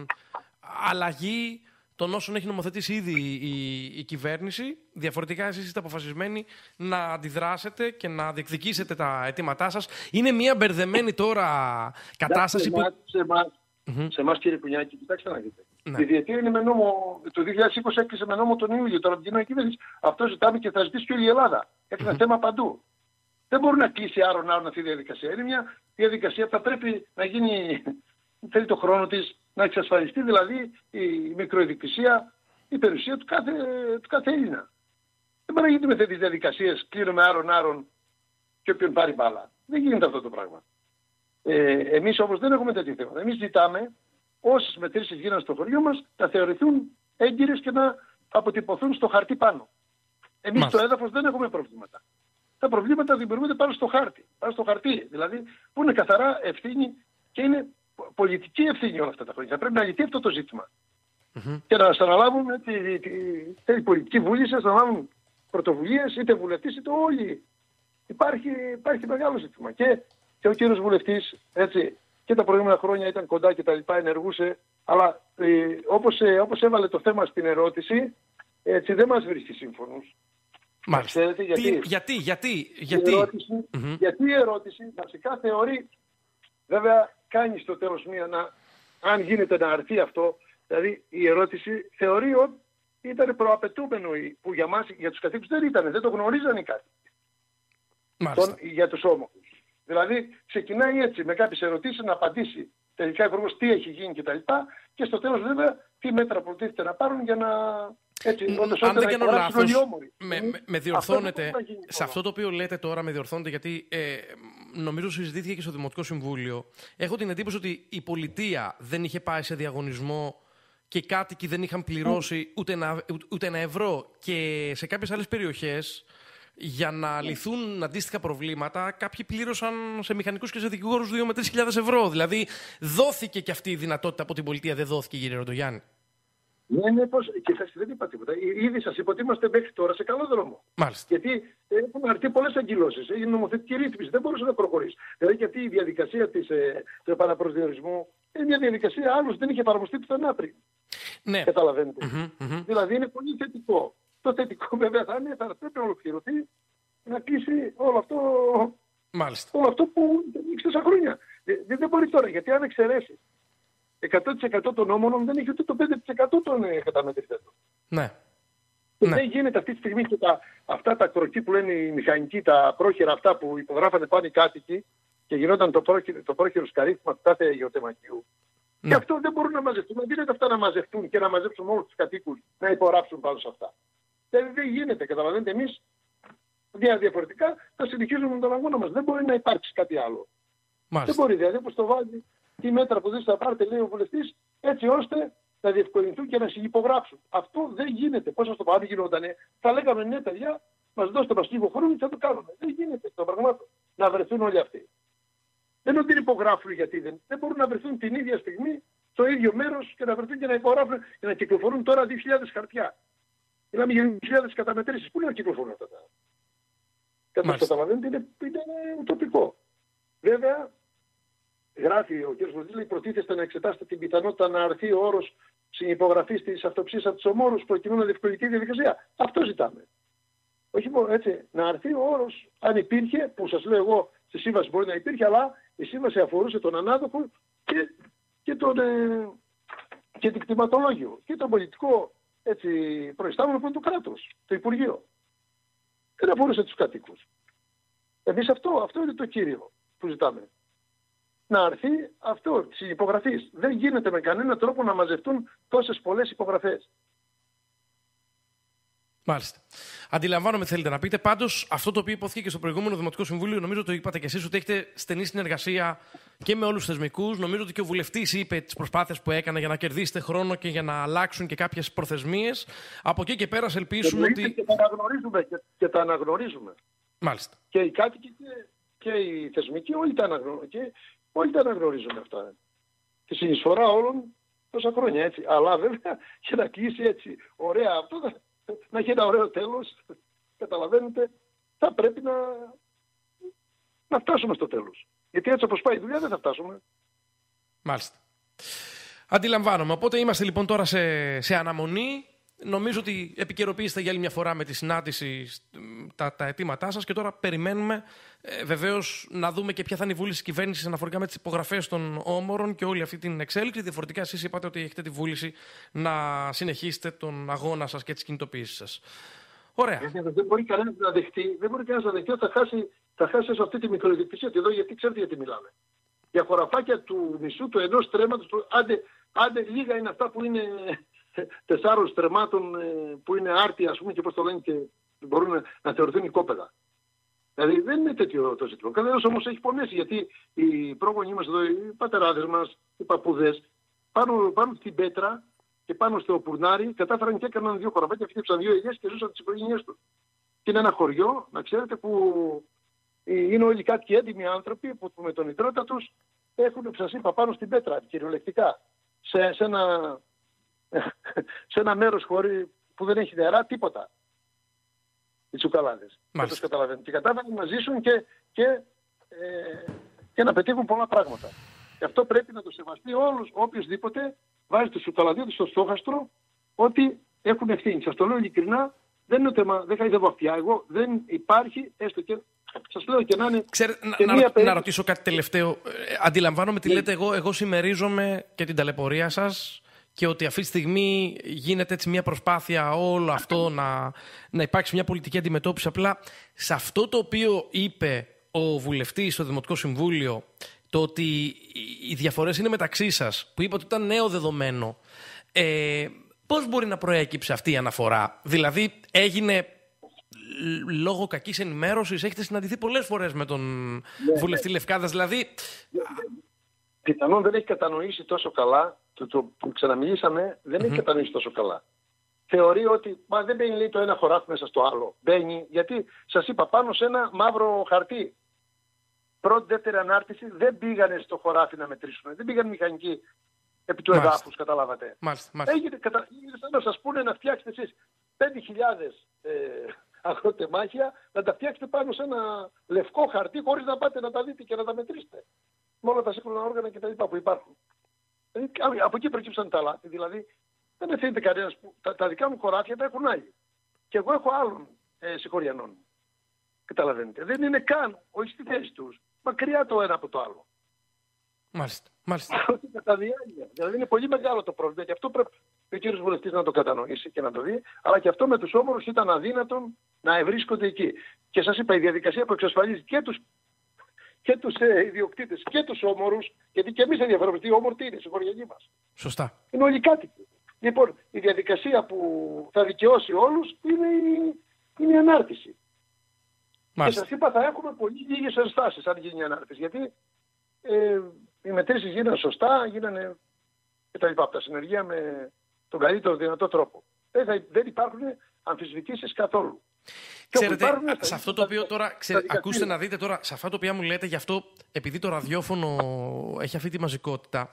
αλλαγή των όσων έχει νομοθετήσει ήδη η κυβέρνηση. Διαφορετικά εσείς είστε αποφασισμένοι να αντιδράσετε και να διεκδικήσετε τα αιτήματά σας. Είναι μια μπερδεμένη τώρα κατάσταση που... Σε εμάς, κύριε Κουνιάκη, κοιτάξτε να δείτε. Η διετία είναι με νόμο, το 2020 έκλεισε με νόμο τον Ιούλιο, τώρα από την κοινωνική κυβέρνηση. Αυτό ζητάμε και θα ζητήσει και όλη η Ελλάδα. Έχει ένα θέμα παντού. Δεν μπορεί να κλείσει άρον αυτή η διαδικασία. Είναι μια διαδικασία που θα πρέπει να γίνει, θέλει το χρόνο της, να εξασφαλιστεί δηλαδή η μικροϊδιοκτησία, η περιουσία του κάθε Έλληνα. Δεν μπορεί να γίνει με τέτοιες διαδικασίες, κλείνουμε άρον και όποιον πάρει μπάλα. Δεν γίνεται αυτό το πράγμα. Εμείς όμως δεν έχουμε τέτοιο θέμα. Εμείς ζητάμε όσες μετρήσεις γίνανε στο χωριό μας να θεωρηθούν έγκυρες και να αποτυπωθούν στο χαρτί πάνω. Εμείς στο έδαφος δεν έχουμε προβλήματα. Τα προβλήματα δημιουργούνται πάνω στο χάρτη. Πάνω στο χαρτί. Δηλαδή που είναι καθαρά ευθύνη και είναι πολιτική ευθύνη όλα αυτά τα χρόνια. Θα πρέπει να λυθεί αυτό το ζήτημα. Και να σας αναλάβουν η πολιτική βούληση, να σας αναλάβουν πρωτοβουλίες, είτε βουλευτής είτε όλοι. Υπάρχει μεγάλο ζήτημα. Και ο κύριος βουλευτής, έτσι, και τα προηγούμενα χρόνια ήταν κοντά και τα λοιπά, ενεργούσε, αλλά όπως έβαλε το θέμα στην ερώτηση, έτσι δεν μας βρίσκει σύμφωνος. Μάλιστα. Γιατί η ερώτηση βασικά θεωρεί, βέβαια κάνει στο τέλος αν γίνεται να αρθεί αυτό, δηλαδή η ερώτηση θεωρεί ότι ήταν προαπαιτούμενο, που για μας, για τους κατοίκους δεν το γνωρίζαν οι κάτοικοι. Για τους όμορφους. Δηλαδή ξεκινάει έτσι με κάποιες ερωτήσεις να απαντήσει τελικά υπουργός τι έχει γίνει κτλ. Και στο τέλος βέβαια τι μέτρα προτίθεται να πάρουν για να... Έτσι, αν δεν κάνω λάθος, με διορθώνετε, σε αυτό το οποίο λέτε τώρα με διορθώνετε, γιατί νομίζω συζητήθηκε και στο Δημοτικό Συμβούλιο. Έχω την εντύπωση ότι η πολιτεία δεν είχε πάει σε διαγωνισμό και οι κάτοικοι δεν είχαν πληρώσει ούτε ένα ευρώ, και σε κάποιες άλλες περιοχές για να λυθούν αντίστοιχα προβλήματα, κάποιοι πλήρωσαν σε μηχανικούς και σε δικηγόρους 2 με 3.000 ευρώ. Δηλαδή, δόθηκε και αυτή η δυνατότητα από την πολιτεία, δεν δόθηκε, κύριε Ροντογιάννη? Ναι, και σας δεν είπα τίποτα. Ήδη σας είπα ότι είμαστε μέχρι τώρα σε καλό δρόμο. Μάλιστα. Γιατί έχουν αρθεί πολλές αγκυλώσεις. Η νομοθετική ρύθμιση δεν μπορούσε να προχωρήσει. Δηλαδή, γιατί η διαδικασία του επαναπροσδιορισμού είναι μια διαδικασία άλλως δεν είχε εφαρμοστεί πουθενά πριν. Ναι. Καταλαβαίνετε. Δηλαδή, είναι πολύ θετικό. Το θετικό βέβαια θα πρέπει να ολοκληρωθεί, να κλείσει όλο αυτό που έχει τόσα χρόνια. Δεν μπορεί τώρα, γιατί αν εξαιρέσει 100% των νόμων δεν έχει ούτε το 5% των καταμετρητών. Ναι. Ναι. Δεν γίνεται αυτή τη στιγμή και αυτά τα κροκή που λένε οι μηχανικοί, τα πρόχειρα αυτά που υπογράφανε πάνω οι κάτοικοι και γινόταν το πρόχειρο σκαρίφημα του κάθε γεωτεμαχίου. Ναι. Και αυτό δεν μπορούν να μαζευτούν. Δεν γίνεται αυτά να μαζευτούν και να μαζέψουν όλους τους κατοίκους να υπογράψουν πάνω σε αυτά. Δεν γίνεται. Καταλαβαίνετε, εμείς διαφορετικά θα συνεχίζουμε με τον αγώνα μας. Δεν μπορεί να υπάρξει κάτι άλλο. Μάλιστα. Δεν μπορεί. Δηλαδή, όπως το βάζει, τι μέτρα που δεν θα πάρετε, λέει ο βουλευτής, έτσι ώστε να διευκολυνθούν και να συνυπογράψουν. Αυτό δεν γίνεται. Πώς θα το πάμε, γινότανε. Θα λέγαμε ναι, παιδιά, μας δώστε μας λίγο χρόνο και θα το κάνουμε. Δεν γίνεται το πραγμάτων να βρεθούν όλοι αυτοί. Δεν είναι ότι υπογράφουν γιατί δεν μπορούν να βρεθούν την ίδια στιγμή στο ίδιο μέρος και να βρεθούν και να υπογράφουν και να κυκλοφορούν τώρα 2.000 χαρτιά. Μιλάμε για 2.000 καταμετρήσεις. Πού να κυκλοφορούν αυτά τα. Καταλαβαίνετε, είναι ουτοπικό. Βέβαια, γράφει ο κ. Βοδίλη, προτίθεστε να εξετάσετε την πιθανότητα να αρθεί ο όρος συνυπογραφής της αυτοψίας από τους ομόρους προκειμένου να διευκολυνθεί η διαδικασία. Αυτό ζητάμε. Όχι μόνο έτσι, να αρθεί ο όρος, αν υπήρχε, που σας λέω εγώ, στη σύμβαση μπορεί να υπήρχε, αλλά η σύμβαση αφορούσε τον ανάδοχο και την κτηματολόγιο και τον πολιτικό προϊστάμενο που είναι του κράτους, το Υπουργείο. Δεν αφορούσε τους κατοίκους. Εμείς αυτό είναι το κύριο που ζητάμε. Να αρθεί αυτό της υπογραφής. Δεν γίνεται με κανένα τρόπο να μαζευτούν τόσες πολλές υπογραφές. Μάλιστα. Αντιλαμβάνομαι τι θέλετε να πείτε. Πάντως, αυτό το οποίο υπόθηκε και στο προηγούμενο Δημοτικό Συμβούλιο, νομίζω το είπατε κι εσείς, ότι έχετε στενή συνεργασία και με όλους τους θεσμικούς. Νομίζω ότι και ο βουλευτής είπε τις προσπάθειες που έκανε για να κερδίσετε χρόνο και για να αλλάξουν και κάποιες προθεσμίες. Από εκεί και πέρα, ελπίσουμε ότι. Και τα αναγνωρίζουμε. Μάλιστα. Και οι κάτοικοι και οι θεσμικοί, όλοι τα αναγνωρίζουν αυτά. Τη συνεισφορά όλων τόσα χρόνια έτσι. Αλλά βέβαια, για να κλείσει έτσι ωραία αυτό. Να έχει ένα ωραίο τέλος, καταλαβαίνετε, θα πρέπει να φτάσουμε στο τέλος. Γιατί έτσι όπως πάει η δουλειά δεν θα φτάσουμε. Μάλιστα. Αντιλαμβάνομαι. Οπότε είμαστε λοιπόν τώρα σε αναμονή. Νομίζω ότι επικαιροποιήσετε για άλλη μια φορά με τη συνάντηση τα αιτήματά σας και τώρα περιμένουμε βεβαίως να δούμε και ποια θα είναι η βούληση της κυβέρνησης αναφορικά με τις υπογραφές των όμορων και όλη αυτή την εξέλιξη. Διαφορετικά, εσείς είπατε ότι έχετε τη βούληση να συνεχίσετε τον αγώνα σας και τις κινητοποιήσεις σας. Ωραία. Δεν μπορεί κανένας να δεχτεί, ότι θα χάσει σε αυτή τη μικροδιοκτησία. Εδώ γιατί ξέρετε γιατί μιλάμε. Για χωραφάκια του μισού, του ενός στρέμματος, άντε λίγα είναι αυτά που είναι 4 στρεμμάτων που είναι άρτια, ας πούμε, και πώς το λένε και μπορούν να θεωρηθούν οικόπεδα. Δηλαδή δεν είναι τέτοιο το ζήτημα. Κανένας όμως έχει πονέσει, γιατί οι πρόγονοι μας εδώ, οι πατεράδες μας, οι παππούδες, πάνω στην πέτρα και πάνω στο πουρνάρι, κατάφεραν και έκαναν 2 χωραφάκια, φτύψαν 2 ελιές και ζούσαν τις οικογένειές τους. Και είναι ένα χωριό, να ξέρετε, που είναι όλοι κάτοικοι έντιμοι άνθρωποι που με τον ιδρώτα τους έχουν, σας είπα, πάνω στην πέτρα, κυριολεκτικά. Σε ένα μέρος που δεν έχει νερά, τίποτα. Οι τσουκαλάδες. Όπως καταλαβαίνετε. Και κατάφεραν να ζήσουν και να πετύχουν πολλά πράγματα. Και αυτό πρέπει να το σεβαστεί οποιοσδήποτε βάζει το τσουκαλαδί στο στόχαστρο ότι έχουν ευθύνη. Σας το λέω ειλικρινά, δεν είναι θέμα, δεν χαϊδεύω αυτιά. Εγώ δεν υπάρχει, έστω και σας λέω και να είναι. Να ρωτήσω κάτι τελευταίο. Αντιλαμβάνομαι τι λέτε, εγώ συμμερίζομαι και την ταλαιπωρία σας. Και ότι αυτή τη στιγμή γίνεται έτσι μια προσπάθεια όλο αυτό να υπάρξει μια πολιτική αντιμετώπιση. Απλά σε αυτό το οποίο είπε ο βουλευτής στο Δημοτικό Συμβούλιο, το ότι οι διαφορές είναι μεταξύ σας, που είπε ότι ήταν νέο δεδομένο, πώς μπορεί να προέκυψε αυτή η αναφορά? Δηλαδή έγινε λόγω κακής ενημέρωσης? Έχετε συναντηθεί πολλές φορές με τον βουλευτή Λευκάδας, δηλαδή. Πιθανόν δεν έχει κατανοήσει τόσο καλά, το που ξαναμιλήσαμε δεν έχει κατανοήσει τόσο καλά. Θεωρεί ότι δεν μπαίνει, λέει, το ένα χωράφι μέσα στο άλλο. Μπαίνει, γιατί σας είπα, πάνω σε ένα μαύρο χαρτί. Πρώτη, δεύτερη ανάρτηση δεν πήγανε στο χωράφι να μετρήσουν. Δεν πήγαν μηχανικοί επί του εδάφους, καταλάβατε. Μάλιστα. Έγινε να σας πούνε να φτιάξετε εσείς 5.000 αγροτεμάχια, να τα φτιάξετε πάνω σε ένα λευκό χαρτί χωρίς να πάτε να τα δείτε και να τα μετρήσετε. Με όλα τα σύγχρονα όργανα και τα λοιπά που υπάρχουν. Από εκεί προκύψαν τα λάθη. Δηλαδή δεν ευθύνεται κανένας που τα δικά μου χωράφια τα έχουν άλλοι. Και εγώ έχω άλλων συγχωριανών. Καταλαβαίνετε. Δεν είναι καν όχι στη θέση τους. Μακριά το ένα από το άλλο. Μάλιστα. Κατά διάνοια. Δηλαδή είναι πολύ μεγάλο το πρόβλημα και αυτό ο κύριος βουλευτής να το κατανοήσει και να το δει, αλλά και αυτό με τους όμορους ήταν αδύνατον να ευρίσκονται εκεί. Και σας είπα, η διαδικασία που εξασφαλίζει και τους ιδιοκτήτες και τους όμορους, γιατί και εμείς ενδιαφέρομαστε, οι όμοροι είναι, συγχωριανοί μας. Σωστά. Είναι όλοι κάτοικοι. Λοιπόν, η διαδικασία που θα δικαιώσει όλους είναι η ανάρτηση. Μάλιστα. Και σας είπα, θα έχουμε πολύ λίγες ενστάσεις αν γίνει η ανάρτηση. Γιατί οι μετρήσεις γίνανε σωστά, γίνανε κτλ. Από τα συνεργεία με τον καλύτερο δυνατό τρόπο. Δεν υπάρχουν αμφισβητήσεις καθόλου. Ξέρετε, σε αυτό το οποίο τώρα, ακούστε να δείτε τώρα, σε αυτά τα οποία μου λέτε, γι' αυτό επειδή το ραδιόφωνο έχει αυτή τη μαζικότητα,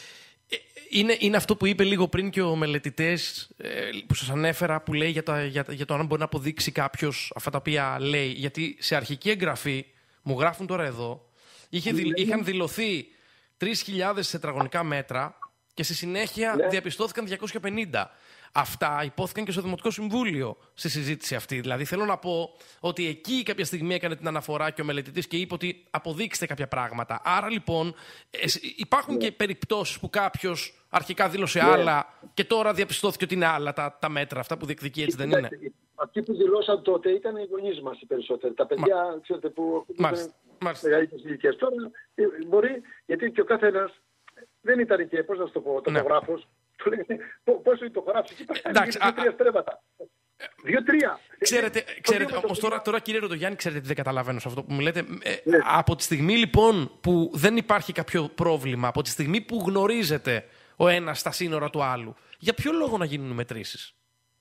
είναι αυτό που είπε λίγο πριν και ο μελετητές που σας ανέφερα, που λέει για το αν μπορεί να αποδείξει κάποιος αυτά τα οποία λέει. Γιατί σε αρχική εγγραφή, μου γράφουν τώρα εδώ, είχαν δηλωθεί 3.000 τετραγωνικά μέτρα και στη συνέχεια διαπιστώθηκαν 250. Αυτά υπόθηκαν και στο Δημοτικό Συμβούλιο στη συζήτηση αυτή. Δηλαδή θέλω να πω ότι εκεί κάποια στιγμή έκανε την αναφορά και ο μελετητής και είπε ότι αποδείξτε κάποια πράγματα. Άρα λοιπόν υπάρχουν και περιπτώσεις που κάποιος αρχικά δήλωσε άλλα και τώρα διαπιστώθηκε ότι είναι άλλα τα μέτρα, αυτά που διεκδικεί, έτσι δεν είναι? Αυτοί που δηλώσαν τότε ήταν οι γονείς μας οι περισσότεροι. Τα παιδιά, ξέρετε, που ήταν μεγαλύτερες ηλικίες. Τώρα μπορεί, γιατί και ο καθένας δεν ήταν και, πώς να σου το πω, τοπογράφος. Πόσο είναι το χωράφι, εντάξει, 2-3 στρέμματα. 2-3. Ξέρετε, όμως τώρα κύριε Ροντογιάννη, ξέρετε τι δεν καταλαβαίνω σε αυτό που μου λέτε. Από τη στιγμή λοιπόν που δεν υπάρχει κάποιο πρόβλημα, από τη στιγμή που γνωρίζετε ο ένας στα σύνορα του άλλου, για ποιο λόγο να γίνουν μετρήσεις?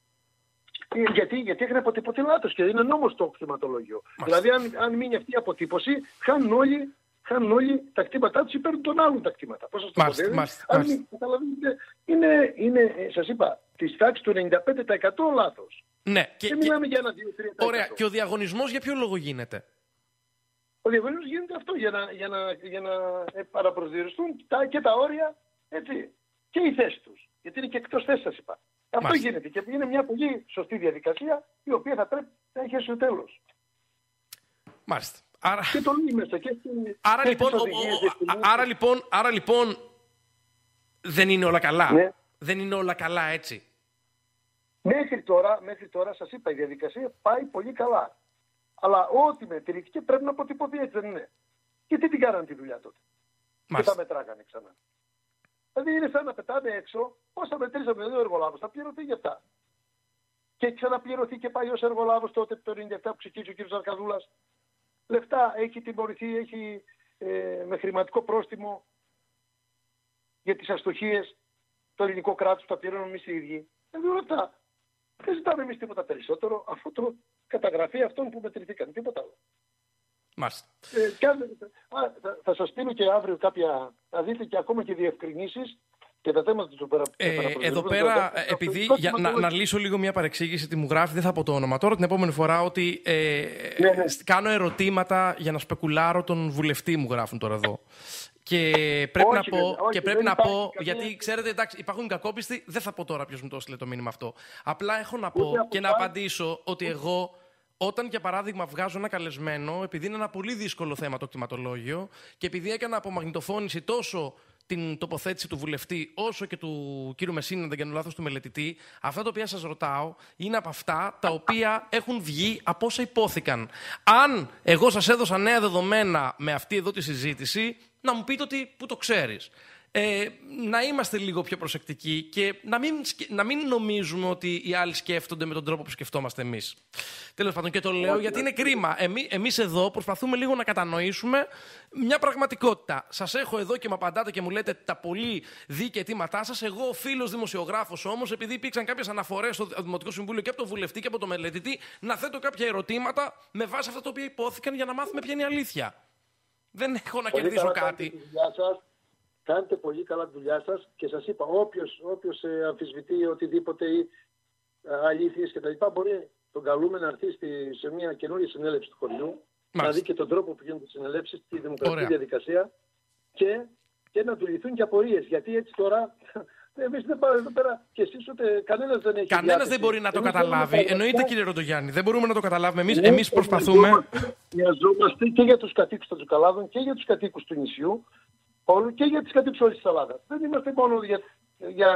Γιατί έχουν αποτυπωθεί λάθος και είναι νόμος το κτηματολόγιο. Δηλαδή αν μείνει αυτή η αποτύπωση, χάνουν όλοι τα κτήματά τους υπέρ των άλλων τα κτήματα. Πώς σας το πω? Αν καταλαβαίνετε, είναι, σας είπα, της τάξης του 95% λάθος. Ναι. Δεν μιλάμε για ένα 2-3%. Ωραία. Και ο διαγωνισμός για ποιο λόγο γίνεται? Ο διαγωνισμός γίνεται αυτό, για να παραπροσδιοριστούν και τα όρια, έτσι, και η θέση τους. Γιατί είναι και εκτός θέσης, σας είπα. Αυτό γίνεται και είναι μια πολύ σωστή διαδικασία, η οποία θα πρέπει να έχει στο τέλος. Μάλιστα. Και το λέει μέσα και άρα λοιπόν δεν είναι όλα καλά. Ναι. Δεν είναι όλα καλά, έτσι. Μέχρι τώρα σας είπα, η διαδικασία πάει πολύ καλά. Αλλά ό,τι μετρήθηκε πρέπει να αποτυπωθεί, έτσι δεν είναι? Και τι την κάνανε τη δουλειά τότε? Και τα μετράγανε ξανά. Δηλαδή είναι σαν να πετάνε έξω όσα μετρήσαμε ο εργολάβος, θα πληρωθεί για αυτά. Και ξαναπληρωθεί και παλιός εργολάβος τότε το 1997 που ξεκίνησε ο κ. Αρκαδούλας. Λεφτά έχει τιμωρηθεί, έχει με χρηματικό πρόστιμο για τις αστοχίες το ελληνικό κράτος που τα πληρώνουμε εμείς οι ίδιοι. Δηλαδή όλα αυτά. Δεν ζητάμε εμείς τίποτα περισσότερο, αφού το καταγραφεί αυτών που μετρηθήκαν. Τίποτα άλλο. Μάλιστα. Θα σας στείλω και αύριο κάποια, να δείτε και ακόμα και διευκρινήσεις και τα θέματα του εδώ πέρα, επειδή να λύσω λίγο μια παρεξήγηση, τι μου γράφει, δεν θα πω το όνομα τώρα, την επόμενη φορά, ότι κάνω ερωτήματα για να σπεκουλάρω τον βουλευτή, μου γράφουν τώρα εδώ. Και πρέπει να πω, γιατί ξέρετε, εντάξει, υπάρχουν κακόπιστοι, δεν θα πω τώρα ποιος μου το έστειλε το μήνυμα αυτό. Απλά έχω να πω και να απαντήσω ότι εγώ, όταν για παράδειγμα βγάζω ένα καλεσμένο, επειδή είναι ένα πολύ δύσκολο θέμα το κτηματολόγιο και επειδή έκανα απομαγνητοφώνηση τόσο την τοποθέτηση του βουλευτή όσο και του κύριου Μεσίνα, αν δεν κάνω λάθος, του μελετητή, αυτά τα οποία σας ρωτάω είναι από αυτά τα οποία έχουν βγει από όσα υπόθηκαν. Αν εγώ σας έδωσα νέα δεδομένα με αυτή εδώ τη συζήτηση, να μου πείτε ότι που το ξέρεις. Να είμαστε λίγο πιο προσεκτικοί και να μην νομίζουμε ότι οι άλλοι σκέφτονται με τον τρόπο που σκεφτόμαστε εμείς. Τέλος πάντων, και το λέω γιατί είναι κρίμα. Εμείς εδώ προσπαθούμε λίγο να κατανοήσουμε μια πραγματικότητα. Σας έχω εδώ και με απαντάτε και μου λέτε τα πολύ δίκαια αιτήματά σας. Εγώ, φίλος δημοσιογράφος όμως, επειδή υπήρξαν κάποιες αναφορές στο Δημοτικό Συμβούλιο και από τον βουλευτή και από τον μελετητή, να θέτω κάποια ερωτήματα με βάση αυτά τα οποία υπόθηκαν για να μάθουμε ποια είναι η αλήθεια. Δεν έχω να κερδίσω κάτι. Κάνετε πολύ καλά τη δουλειά σας και σας είπα, όποιος αμφισβητεί οτιδήποτε ή αλήθειες κτλ. Μπορεί τον καλούμε να έρθει σε μια καινούργια συνέλευση του χωριού, να δει και τον τρόπο που γίνονται οι συνελεύσεις, τη δημοκρατική διαδικασία και να του λυθούν και απορίες. Γιατί έτσι τώρα, εμείς δεν πάμε εδώ πέρα και εσείς ούτε κανένας δεν έχει. Κανένας δεν μπορεί να το καταλάβει. Εννοείται, κύριε Ροντογιάννη, δεν μπορούμε να το καταλάβουμε. Εμείς προσπαθούμε. Μοιαζόμαστε και για τους κατοίκους των Τσουκαλάδων και για τους κατοίκους του νησιού. Και για τις κατοίκους όλης της Ελλάδας. Δεν είμαστε μόνο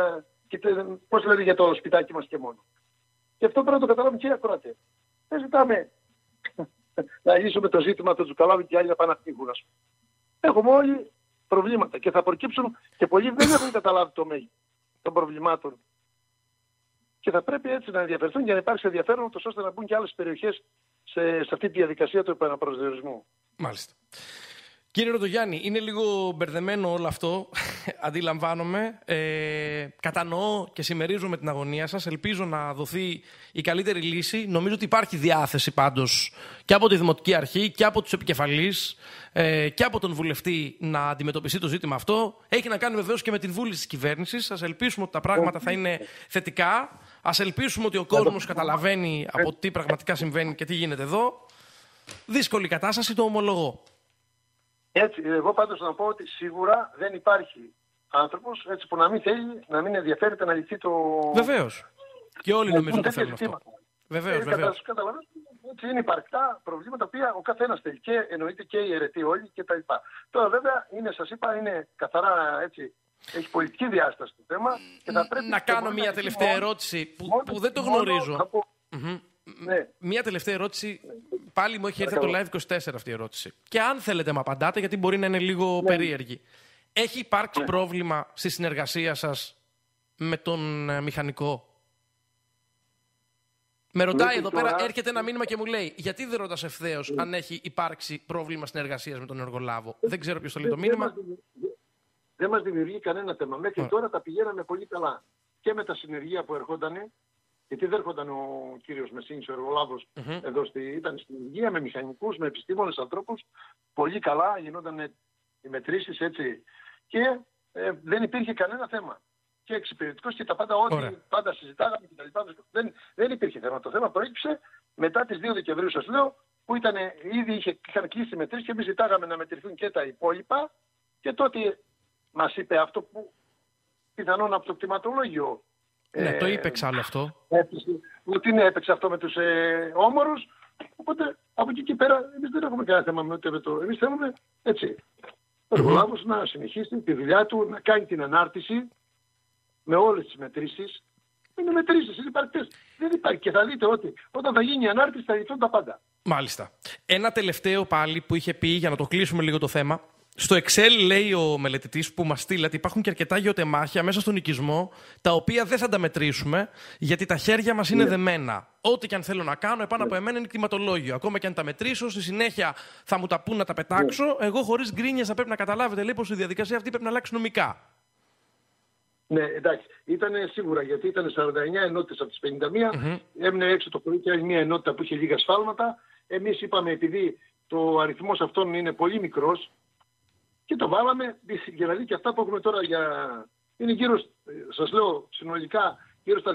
πώς λένε για το σπιτάκι μας και μόνο. Και αυτό πρέπει να το καταλάβουν και οι ακροατές. Δεν ζητάμε να λύσουμε το ζήτημα του Τζουκαλάβη και οι άλλοι να πάνε να φύγουν. Έχουμε όλοι προβλήματα και θα προκύψουν και πολλοί δεν έχουν καταλάβει το μέγεθος των προβλημάτων. Και θα πρέπει έτσι να ενδιαφερθούν για να υπάρξει ενδιαφέρον, ώστε να μπουν και άλλες περιοχές σε αυτή τη διαδικασία του επαναπροσδιορισμού. Μάλιστα. Κύριε Ροντογιάννη, είναι λίγο μπερδεμένο όλο αυτό, αντιλαμβάνομαι. Κατανοώ και συμμερίζομαι την αγωνία σας. Ελπίζω να δοθεί η καλύτερη λύση. Νομίζω ότι υπάρχει διάθεση πάντως και από τη Δημοτική Αρχή και από τους επικεφαλείς και από τον βουλευτή να αντιμετωπιστεί το ζήτημα αυτό. Έχει να κάνει βεβαίως και με την βούληση της κυβέρνησης. Ας ελπίσουμε ότι τα πράγματα θα είναι θετικά. Ας ελπίσουμε ότι ο κόσμος καταλαβαίνει από τι πραγματικά συμβαίνει και τι γίνεται εδώ. Δύσκολη κατάσταση, το ομολογώ. Έτσι, εγώ πάντως να πω ότι σίγουρα δεν υπάρχει άνθρωπος έτσι, που να μην θέλει, να μην ενδιαφέρεται να λυθεί το... Βεβαίως. Και όλοι νομίζω το θέλουν αυτό. Βεβαίως, βεβαίως. Καταλαβαίνετε, έτσι είναι υπαρκτά προβλήματα που ο καθένας θέλει και εννοείται και οι αιρετοί όλοι κτλ. Τώρα βέβαια είναι, σας είπα, είναι καθαρά έτσι, έχει πολιτική διάσταση το θέμα. Και θα πρέπει να κάνω μια τελευταία ερώτηση που δεν το γνωρίζω. Ναι. Μία τελευταία ερώτηση. Πάλι μου έχει έρθει από το Live 24 αυτή η ερώτηση. Και αν θέλετε, με απαντάτε, γιατί μπορεί να είναι λίγο περίεργη. Έχει υπάρξει πρόβλημα στη συνεργασία σας με τον μηχανικό? Με ρωτάει εδώ πέρα, έρχεται ένα μήνυμα και μου λέει, γιατί δεν ρωτάς ευθέως αν έχει υπάρξει πρόβλημα συνεργασίας με τον εργολάβο? Δεν ξέρω ποιος το λέει το μήνυμα. Δεν μας δημιουργεί κανένα θέμα. Μέχρι τώρα τα πηγαίναμε πολύ καλά. Και με τα συνεργεία που ερχόντανε. Γιατί δεν έρχονταν ο κύριος Μεσίνης, ο εργολάβος, εδώ ήταν στην υγεία, με μηχανικούς, με επιστήμονες, ανθρώπους. Πολύ καλά, γινόταν οι μετρήσεις έτσι. Και δεν υπήρχε κανένα θέμα. Και εξυπηρετικός και τα πάντα, ό,τι πάντα συζητάγαμε κτλ. Δεν υπήρχε θέμα. Το θέμα προέκυψε μετά τις 2 Δεκεμβρίου, σας λέω, που ήδη είχαν κλείσει οι μετρήσεις και εμείς ζητάγαμε να μετρηθούν και τα υπόλοιπα. Και τότε μας είπε αυτό που πιθανόν από το κτηματολόγιο. Ναι, το είπε εξάλλου αυτό. Ότι έπαιξε αυτό με τους όμορους. Οπότε από εκεί και πέρα εμείς δεν έχουμε κανένα θέμα με το. Εμείς θέλουμε έτσι. Ο εργολάβος να συνεχίσει τη δουλειά του, να κάνει την ανάρτηση με όλες τις μετρήσεις. Είναι μετρήσεις, είναι υπαρκτές. Δεν υπάρχει. Και θα δείτε ότι όταν θα γίνει η ανάρτηση θα λυθούν τα πάντα. Μάλιστα. Ένα τελευταίο πάλι που είχε πει, για να το κλείσουμε λίγο το θέμα. Στο Excel λέει ο μελετητής που μας στείλατε, υπάρχουν και αρκετά γεωτεμάχια μέσα στον οικισμό, τα οποία δεν θα τα μετρήσουμε, γιατί τα χέρια μας είναι δεμένα. Ό,τι και αν θέλω να κάνω, επάνω από εμένα είναι κτηματολόγιο. Ακόμα και αν τα μετρήσω, στη συνέχεια θα μου τα πούν να τα πετάξω. Εγώ χωρίς γκρίνιες θα πρέπει να καταλάβετε, λέει, πως η διαδικασία αυτή πρέπει να αλλάξει νομικά. Ναι, εντάξει. Ήταν σίγουρα, γιατί ήταν 49 ενότητες από τις 51. Έμεινε έξω το πρωί και άλλη μια ενότητα που είχε λίγα σφάλματα. Εμείς είπαμε, επειδή το αριθμός αυτών είναι πολύ μικρός, και το βάλαμε για να δει και αυτά που έχουμε τώρα είναι γύρω, σας λέω συνολικά, γύρω στα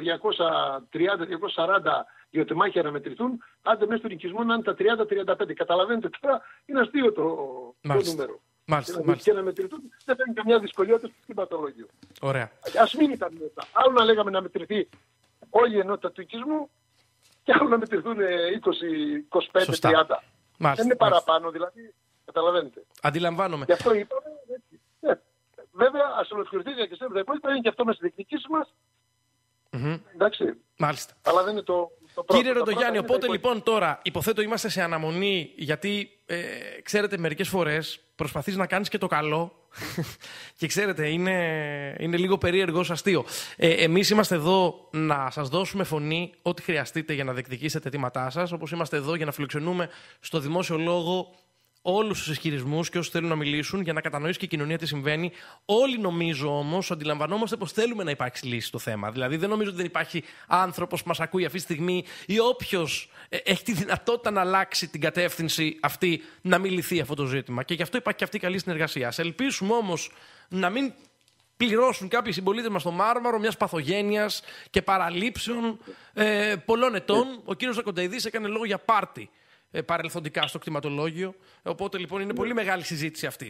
230-240 γεωτεμάχια να μετρηθούν, άντε μέσα στον οικισμό να είναι τα 30-35. Καταλαβαίνετε τώρα, είναι αστείο το νούμερο. Μάλιστα. Και να μετρηθούν δεν φέρνει καμιά δυσκολία στο κτηματολόγιο. Ωραία. Ας μην ήταν μετά. Άλλο να λέγαμε να μετρηθεί όλη η ενότητα του οικισμού και άλλο να μετρηθούν 20, 25, 30. Δεν είναι παραπάνω δηλαδή. Καταλαβαίνετε. Αντιλαμβάνομαι. Γι' αυτό είπαμε. Βέβαια, ας ολοκληρωθεί η διαδικασία. Τα υπόλοιπα είναι και αυτό με στη διεκδικήση μας. Εντάξει. Μάλιστα. Αλλά δεν είναι το πρώτο. Κύριε Ροντογιάννη, οπότε λοιπόν τώρα υποθέτω είμαστε σε αναμονή, γιατί ξέρετε, μερικές φορές προσπαθείς να κάνεις και το καλό και ξέρετε, είναι λίγο περίεργο αστείο. Εμείς είμαστε εδώ να σας δώσουμε φωνή, ό,τι χρειαστείτε για να διεκδικήσετε αιτήματά σας, όπως είμαστε εδώ για να φιλοξενούμε στο δημόσιο λόγο όλους τους ισχυρισμούς και όσους θέλουν να μιλήσουν για να κατανοήσει και η κοινωνία τι συμβαίνει. Όλοι νομίζω όμως αντιλαμβανόμαστε πως θέλουμε να υπάρξει λύση στο θέμα. Δηλαδή δεν νομίζω ότι δεν υπάρχει άνθρωπος που μας ακούει αυτή τη στιγμή ή όποιος έχει τη δυνατότητα να αλλάξει την κατεύθυνση αυτή να μην λυθεί αυτό το ζήτημα. Και γι' αυτό υπάρχει και αυτή η καλή συνεργασία. Ας ελπίσουμε όμως να μην πληρώσουν κάποιοι συμπολίτες μας στο μάρμαρο μιας παθογένειας και παραλήψεων πολλών ετών. Ο κύριος Ακονταϊδής έκανε λόγο για πάρτι παρελθοντικά στο κτηματολόγιο. Οπότε λοιπόν είναι πολύ μεγάλη συζήτηση αυτή.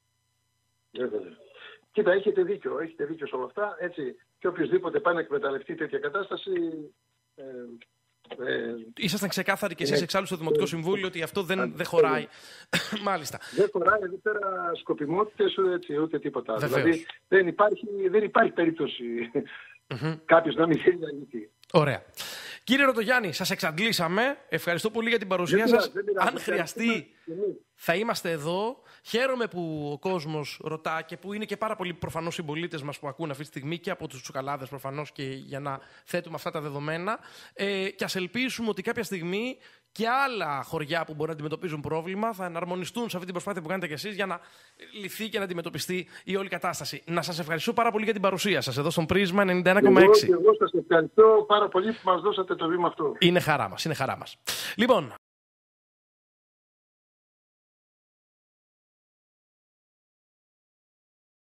Κοίτα, έχετε δίκιο σε όλα αυτά. Έτσι, και οποιοδήποτε πάει να εκμεταλλευτεί τέτοια κατάσταση. Ήσασταν ξεκάθαροι κι εσείς εξάλλου στο Δημοτικό Συμβούλιο ότι αυτό δεν χωράει. Μάλιστα. Δεν χωράει εδώ πέρα σκοπιμότητες ούτε τίποτα. Δηλαδή δεν υπάρχει περίπτωση Κάποιος να μην θέλει να λυθεί. Ωραία. Κύριε Ρωτογιάννη, σας εξαντλήσαμε. Ευχαριστώ πολύ για την παρουσία σας. Αν χρειαστεί, θα είμαστε εδώ. Χαίρομαι που ο κόσμος ρωτά και που είναι και πάρα πολλοί προφανώς συμπολίτες μας που ακούν αυτή τη στιγμή και από τους Τσουκαλάδες προφανώς και για να θέτουμε αυτά τα δεδομένα. Και ας ελπίσουμε ότι κάποια στιγμή και άλλα χωριά που μπορεί να αντιμετωπίζουν πρόβλημα θα εναρμονιστούν σε αυτή την προσπάθεια που κάνετε κι εσείς για να λυθεί και να αντιμετωπιστεί η όλη κατάσταση. Να σας ευχαριστώ πάρα πολύ για την παρουσία σας εδώ στον Πρίσμα 91,6. Εγώ σας ευχαριστώ πάρα πολύ που μας δώσατε το βήμα αυτό. Είναι χαρά μας, είναι χαρά μας. Λοιπόν,